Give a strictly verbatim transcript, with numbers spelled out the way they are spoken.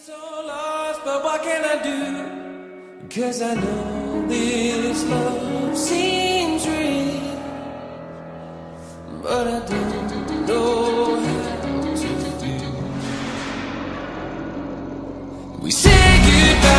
so lost, but what can I do? Cause I know this love seems real, but I don't know how to do. We say goodbye.